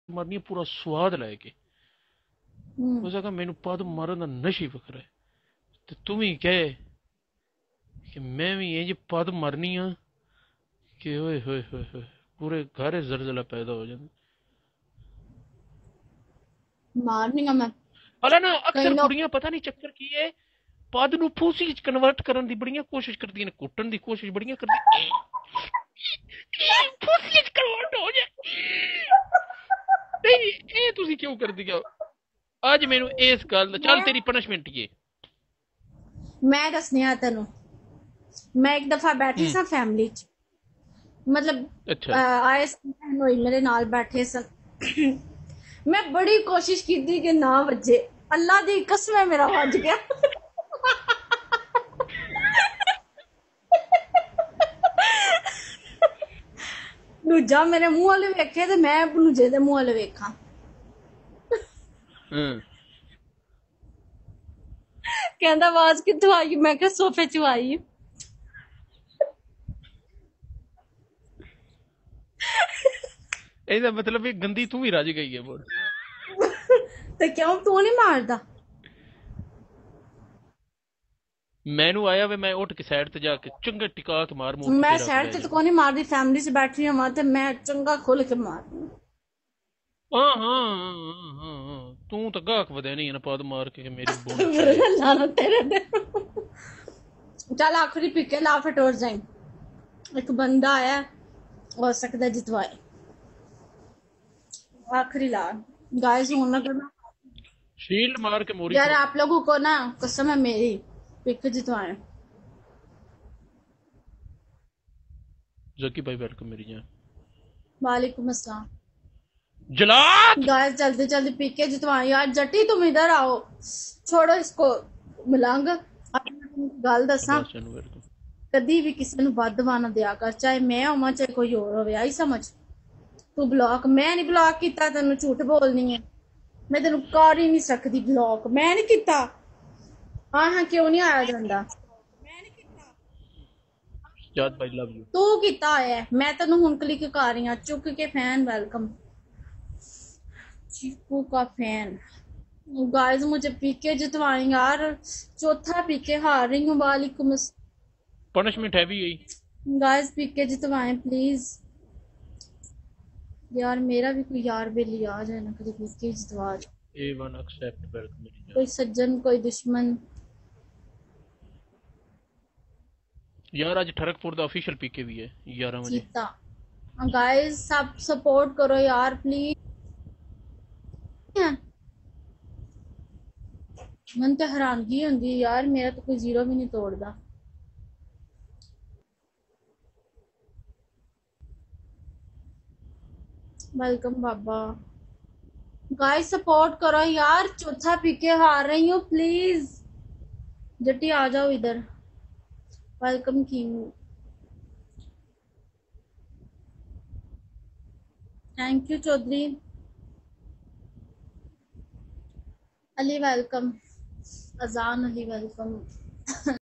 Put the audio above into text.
मारनी पूरा स्वाद लैके हम्म। उसने कहा मैनू पद मारन दा नशा वखरा है ते तू भी कहे कि मैं भी इंज पद मरनी हाँ कि ओए होए होए होए पूरे घर जलजला पैदा हो जाए। मारनी मैं। हला ना कई अक्सर लोग कुड़ियां पता नहीं चक्कर की है पद ਨੂੰ ਫੂਸੀ ਚ ਕਨਵਰਟ ਕਰਨ ਦੀ ਬੜੀਆਂ ਕੋਸ਼ਿਸ਼ ਕਰਦੀਆਂ ਨੇ ਕੁੱਟਣ ਦੀ ਕੋਸ਼ਿਸ਼ ਬੜੀਆਂ ਕਰਦੀ ਫੂਸੀ ਚ ਕਨਵਰਟ ਹੋ ਜਾਏ ਨਹੀਂ ਇਹ ਤੁਸੀਂ ਕਿਉਂ ਕਰਦੀ ਹੋ ਅੱਜ ਮੈਨੂੰ ਇਸ ਗੱਲ ਦਾ ਚੱਲ ਤੇਰੀ ਪਨਿਸ਼ਮੈਂਟ ਇਹ मैं दसनी आ तेन। मैं एक दफा बैठी सा फैमिली च, मतलब अच्छा आए बहन होई मेरे नाल बैठे सन। मैं बड़ी कोशिश की थी कि ना बजे, अल्लाह दी कसम है मेरा बज गया। दूजा मेरे मुंह वाले वेखे ते मैं दूजे दे मुंह वाले वेखा। हाँ कहंदा आवाज कित्थों आई? मैं क्या सोफे चो आई। ਇਹਦਾ ਮਤਲਬ ਇਹ ਗੰਦੀ ਤੂੰ ਵੀ ਰੱਜ ਗਈ ਹੈ ਬੋਲ ते क्यों तू नहीं मारदा? ਮੈਨੂੰ ਆਇਆ ਵੇ ਮੈਂ ਉੱਠ ਕੇ ਸਾਈਡ ਤੇ ਜਾ ਕੇ ਚੰਗਾ ਟਿਕਾ ਕੇ ਮਾਰ ਮੂੰਹ मैं ਤੇ ਰੱਖ सैड ਬਹਿ से तो ਜਾਣਾ। कोनी मारदी, फैमिली से बैठी हूं ते मैं चंगा खोल के मारदी। ਹਾਂ ਹਾਂ ਹਾਂ ਹਾਂ ਹਾਂ ਤੂੰ ਤਾਂ ਗਾਹਕ ਵਧਿਆ ਨਹੀਂ ਨਾ ਪਦ ਮਾਰ ਕੇ ਮੇਰੀ ਬੋਨ ਖਾਏ। मेरे लाना तेरे दे। चल आखिरी पी के ला फटोर जाए। एक बंदा आया, हो सकता है जितवाए। आखिरी ला गाइस हूं ना करना शील्ड मार के मोरी यार, छोड़ आप लोगों को ना कसम है मेरी, पिक जितवाए। जकी भाई वेलकम मेरी जान वालेकुम अस्सलाम। जलाद गाइस जल्दी जल्दी पी के जितवाए यार। जटी तुम इधर आओ, छोड़ो इसको मलंग। गल दसा, अब्बास जान वेलकम कदी भी किसी ਨੂੰ ਵੱਧਵਾ ਨਾ ਦਿਆ ਕਰ, ਚਾਹੇ ਮੈਂ ਹੋਵਾਂ ਚਾਹੇ ਕੋਈ ਹੋਰ ਹੋਵੇ। ਆਈ ਸਮਝ? ਤੂੰ ਬਲੌਕ, ਮੈਂ ਨਹੀਂ ਬਲੌਕ ਕੀਤਾ ਤੈਨੂੰ, ਝੂਠ ਬੋਲਨੀ ਹੈ। ਮੈਂ ਤੈਨੂੰ ਕਰ ਹੀ ਨਹੀਂ ਸਕਦੀ ਬਲੌਕ, ਮੈਂ ਨਹੀਂ ਕੀਤਾ। ਹਾਂ ਹਾਂ ਕਿਉਂ ਨਹੀਂ ਆਇਆ ਜਾਂਦਾ? जाद भाई लव यू ਤੂੰ ਕੀਤਾ ਹੋਇਆ, मैं ਤੈਨੂੰ ਹੁਣ ਕਲਿੱਕ ਕਰ ਰਹੀ ਹਾਂ। ਚੁੱਕ ਕੇ फैन वेलकम, चीकू का फैन। गाइस मुझे पीके जितवाएं यार, चौथा पीके हार रही हूँ। वालेकुम पनिशमेंट हैवी है गाइस, पीके जितवाएं प्लीज यार। मेरा भी कोई यार बेली आ जाए ना, कभी पीके जितवा जाए। A1 एक्सेप्ट वेलकम मेरी जान कोई सज्जन कोई दुश्मन। यार आज ठरकपुर दा ऑफिशियल पीके भी है 11 बजे। चीता गाइस सब सपोर्ट करो यार प्लीज। मन तो हैरानगी होंदी है यार, मेरा तो कोई जीरो भी नहीं तोड़दा। वेलकम बाबा। गाइस सपोर्ट करो यार, चौथा पीके हार रही हूँ प्लीज। जट्टी आ जाओ इधर। Welcome king, thank you Chaudhary Ali. Welcome Azan Ali, welcome.